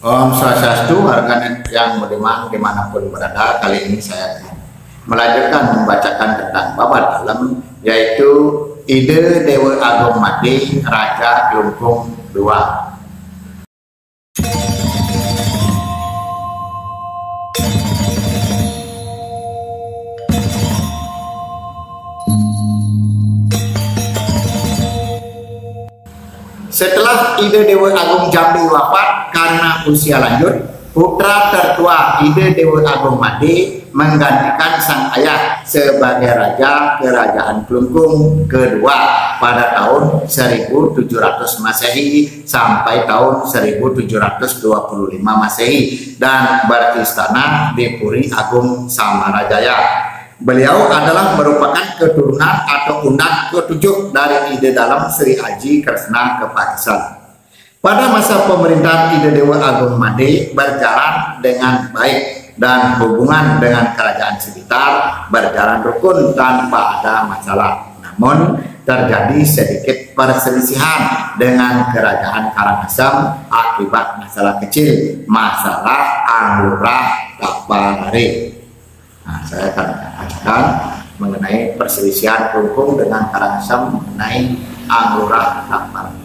Om Swastiastu, warganet yang beriman dimanapun berada. Kali ini saya melanjutkan membacakan tentang bab dalam, yaitu ide Dewa Agung Made Raja Kelungkung II. Setelah ide Dewa Agung Jambi wafat karena usia lanjut, putra tertua ide Dewa Agung Made menggantikan sang ayah sebagai raja Kerajaan Kelungkung kedua pada tahun 1700 Masehi sampai tahun 1725 Masehi dan beristana di Puri Agung Samarajaya. Beliau adalah merupakan keturunan atau undang ketujuh dari ide dalam Sri Aji Kresna Kepakisan. Pada masa pemerintahan ide Dewa Agung Made berjalan dengan baik dan hubungan dengan kerajaan sekitar berjalan rukun tanpa ada masalah. Namun terjadi sedikit perselisihan dengan kerajaan Karangasem akibat masalah kecil, masalah Anglurah Taparare. Nah, saya akan katakan mengenai perselisihan Kelungkung dengan Karangasem mengenai Anglurah Taparare.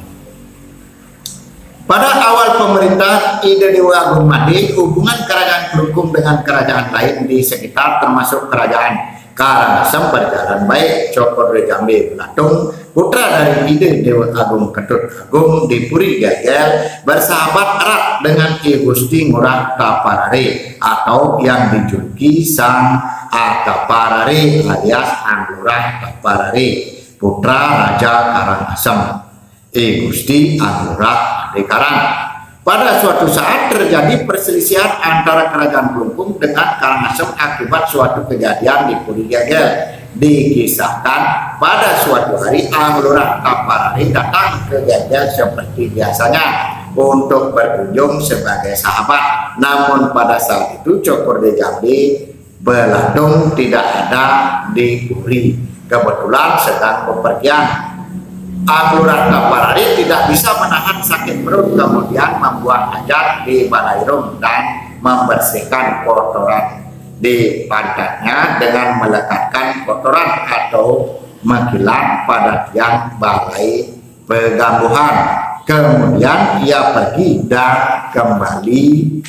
Pada awal pemerintahan ide Dewa Agung Made, hubungan kerajaan Kelungkung dengan kerajaan lain di sekitar termasuk kerajaan Karangasem berjalan baik. Cokorde Jambi Belatung, putra dari ide Dewa Agung Ketut Agung di Puri Gegel, bersahabat erat dengan Ki Gusti Ngurah Taparare atau yang dijuluki Sang Taparare alias Anglurah Taparare, putra Raja Karangasem, Gusti Anglurah Adekarang. Pada suatu saat terjadi perselisihan antara kerajaan Kelungkung dengan Karangasem akibat suatu kejadian di Puri Gegel. Dikisahkan pada suatu hari Anglurah Taparare datang ke Gegel seperti biasanya untuk berkunjung sebagai sahabat. Namun pada saat itu Cokorde Jambi Belatung tidak ada di Puri, kebetulan sedang bepergian. Anglurah Taparare tidak bisa menahan sakit perut, kemudian membuat hajat di Balairum dan membersihkan kotoran di pantatnya dengan melekatkan kotoran atau mengkilat pada tiang balai pegambuhan. Kemudian ia pergi dan kembali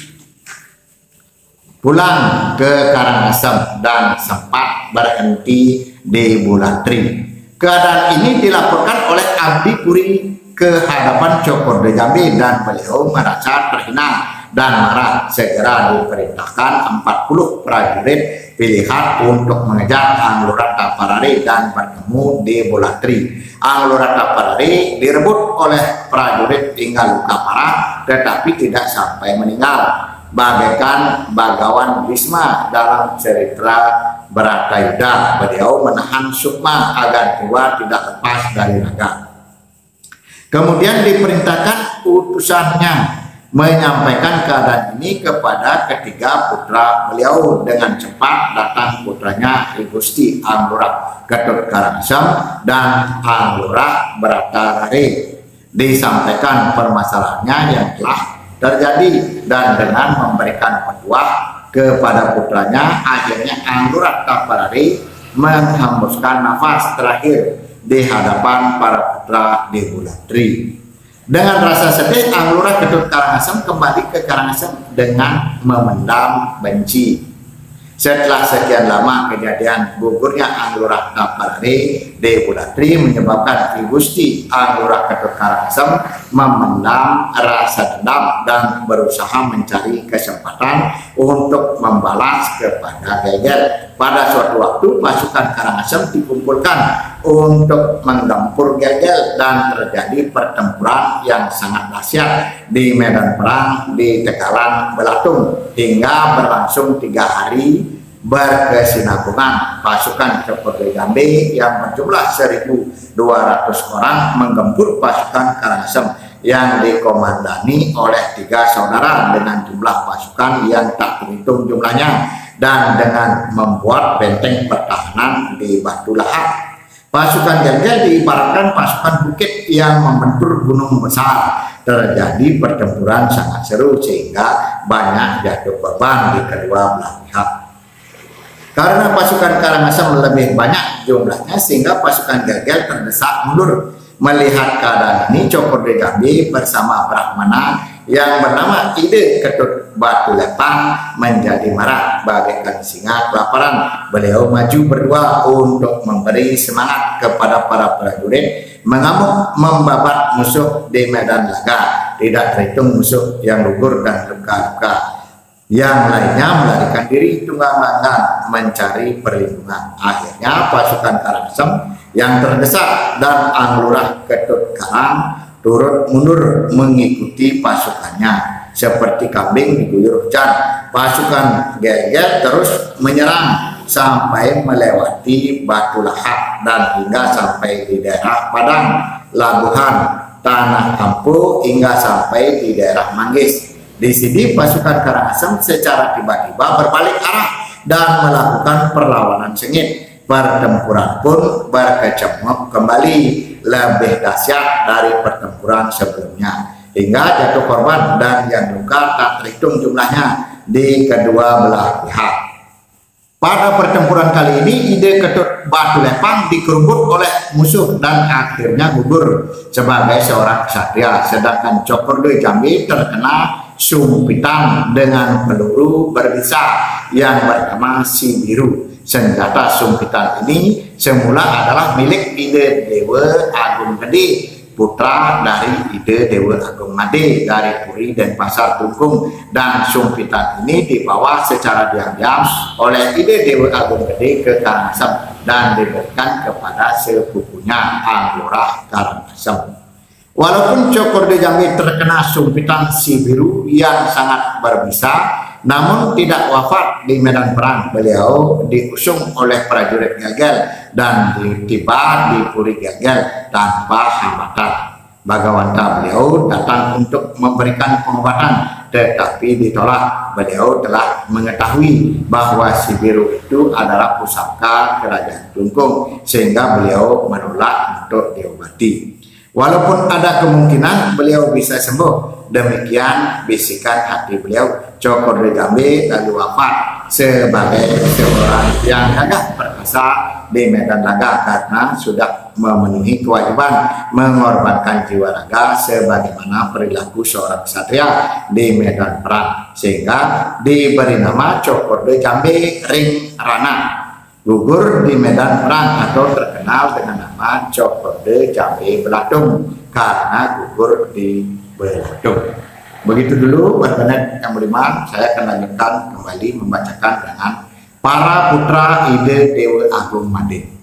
pulang ke Karangasem dan sempat berhenti di Bulatri. Keadaan ini dilaporkan oleh Abdi Puri ke hadapan Cokorde Jambi dan beliau merasa terhina dan marah. Segera diperintahkan 40 prajurit pilihan untuk mengejar Anglurah Taparare dan bertemu di Bulatri. Anglurah Taparare direbut oleh prajurit hingga luka parah tetapi tidak sampai meninggal, bagaikan Bagawan Bisma dalam cerita Bharatayuda. Beliau menahan sukma agar jiwa tidak lepas dari raga. Kemudian diperintahkan utusannya menyampaikan keadaan ini kepada ketiga putra beliau. Dengan cepat datang putranya Gusti Anglurah Ketut Karangasem dan Anglurah Bharatayuda. Disampaikan permasalahannya yang telah terjadi dan dengan memberikan petuah kepada putranya, akhirnya Anglurah Taparare menghembuskan nafas terakhir di hadapan para putra di Bulatri. Dengan rasa sedih, Anglurah Ketut Karangasem kembali ke Karangasem dengan memendam benci. Setelah sekian lama kejadian gugurnya Anglurah Taparare di Bulatri menyebabkan Ki Gusti Anglurah Ketut Karangasem memendam rasa dendam dan berusaha mencari kesempatan untuk membalas kepada Gegel. Pada suatu waktu pasukan Karangasem dikumpulkan untuk menggempur Gegel dan terjadi pertempuran yang sangat dahsyat di medan perang di Tegalan Belatung hingga berlangsung 3 hari berkesinambungan. Pasukan Cokorde Jambi yang berjumlah 1.200 orang menggempur pasukan Karangasem yang dikomandani oleh 3 saudara dengan jumlah pasukan yang tak terhitung jumlahnya dan dengan membuat benteng pertahanan di Batu Lahap. Pasukan Gel-Gel diibaratkan pasukan bukit yang membentur gunung besar. Terjadi pertempuran sangat seru sehingga banyak jatuh korban di kedua belah pihak. Karena pasukan Karangasem lebih banyak jumlahnya sehingga pasukan Gel-Gel terdesak mundur. Melihat keadaan ini, Cokorda Jambi bersama Brahmana yang bernama Ide Ketut Batu Lepang menjadi marah bagaikan singa kelaparan. Beliau maju berdua untuk memberi semangat kepada para prajurit mengamuk membabat musuh di medan laga. Tidak terhitung musuh yang gugur dan luka-luka. Yang lainnya melarikan diri tunggang-langgang mencari perlindungan. Akhirnya pasukan Karangasem yang terdesak dan Anglurah Ketut Karang turut mundur mengikuti pasukannya. Seperti kambing diguyur hujan, pasukan Gel-Gel terus menyerang sampai melewati Batu Lahak dan hingga sampai di daerah Padang, Labuhan, Tanah Kampu hingga sampai di daerah Manggis. Di sini pasukan Karangasem secara tiba-tiba berbalik arah dan melakukan perlawanan sengit. Pertempuran pun berkecamuk kembali lebih dahsyat dari pertempuran sebelumnya hingga jatuh korban dan yang luka tak terhitung jumlahnya di kedua belah pihak. Pada pertempuran kali ini Ide Ketut Batu Lepang dikerubut oleh musuh dan akhirnya gugur sebagai seorang ksatria, sedangkan Cokorda Jambi terkena sumpitan dengan peluru berbisa yang bernama Si Biru. Senjata sumpitan ini semula adalah milik Ide Dewa Agung Gede, putra dari Ide Dewa Agung Made dari Puri dan Pasar Tungkung, dan sumpitan ini dibawa secara diam-diam oleh Ide Dewa Agung Gede ke Karangasem dan diberikan kepada sepupunya Anglurah Karangasem. Walaupun Cokorda Jambi terkena sumpitan Si Biru yang sangat berbisa, namun tidak wafat di medan perang. Beliau diusung oleh prajurit Gel-Gel dan tiba di Puri Gel-Gel tanpa hambatan. Bagawanta beliau datang untuk memberikan pengobatan, tetapi ditolak. Beliau telah mengetahui bahwa Si Biru itu adalah pusaka kerajaan Tungkung sehingga beliau menolak untuk diobati. Walaupun ada kemungkinan beliau bisa sembuh, demikian bisikan hati beliau. Cokorda Jambi lalu wafat sebagai seorang yang gagah perkasa di medan laga karena sudah memenuhi kewajiban mengorbankan jiwa raga sebagaimana perilaku seorang ksatria di medan perang, sehingga diberi nama Cokorda Jambi Ring Rana. Gugur di medan perang atau terkenal dengan nama Cokorda Jambi Belatung karena gugur di Belatung. Begitu dulu warganet yang beriman, saya akan lanjutkan kembali membacakan dengan para putra Ide Dewa Agung Made.